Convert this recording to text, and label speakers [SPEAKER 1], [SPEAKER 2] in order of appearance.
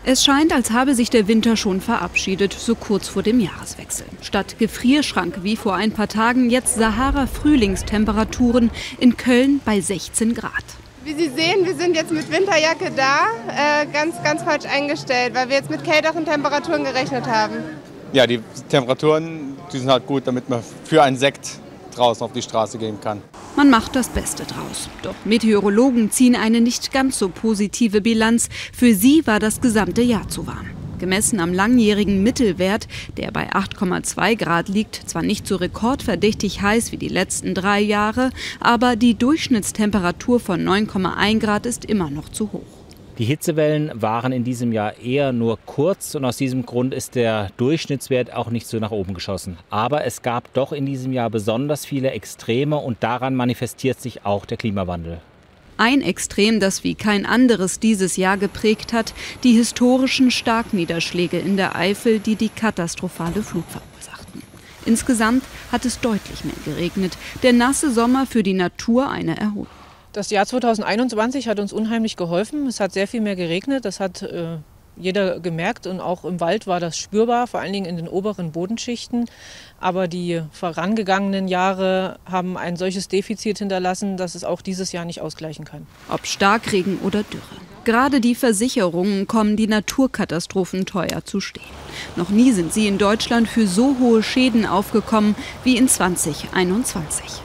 [SPEAKER 1] Es scheint, als habe sich der Winter schon verabschiedet, so kurz vor dem Jahreswechsel. Statt Gefrierschrank wie vor ein paar Tagen jetzt Sahara-Frühlingstemperaturen in Köln bei 16 Grad.
[SPEAKER 2] Wie Sie sehen, wir sind jetzt mit Winterjacke da, ganz falsch eingestellt, weil wir jetzt mit kälteren Temperaturen gerechnet haben.
[SPEAKER 3] Ja, die Temperaturen, die sind halt gut, damit man für einen Sekt draußen auf die Straße gehen kann.
[SPEAKER 1] Man macht das Beste draus. Doch Meteorologen ziehen eine nicht ganz so positive Bilanz. Für sie war das gesamte Jahr zu warm. Gemessen am langjährigen Mittelwert, der bei 8,2 Grad liegt, zwar nicht so rekordverdächtig heiß wie die letzten 3 Jahre, aber die Durchschnittstemperatur von 9,1 Grad ist immer noch zu hoch.
[SPEAKER 4] Die Hitzewellen waren in diesem Jahr eher nur kurz und aus diesem Grund ist der Durchschnittswert auch nicht so nach oben geschossen. Aber es gab doch in diesem Jahr besonders viele Extreme und daran manifestiert sich auch der Klimawandel.
[SPEAKER 1] Ein Extrem, das wie kein anderes dieses Jahr geprägt hat, die historischen Starkniederschläge in der Eifel, die die katastrophale Flut verursachten. Insgesamt hat es deutlich mehr geregnet. Der nasse Sommer für die Natur eine Erholung.
[SPEAKER 5] Das Jahr 2021 hat uns unheimlich geholfen. Es hat sehr viel mehr geregnet, das hat jeder gemerkt und auch im Wald war das spürbar, vor allen Dingen in den oberen Bodenschichten. Aber die vorangegangenen Jahre haben ein solches Defizit hinterlassen, dass es auch dieses Jahr nicht ausgleichen kann.
[SPEAKER 1] Ob Starkregen oder Dürre. Gerade die Versicherungen kommen die Naturkatastrophen teuer zu stehen. Noch nie sind sie in Deutschland für so hohe Schäden aufgekommen wie in 2021.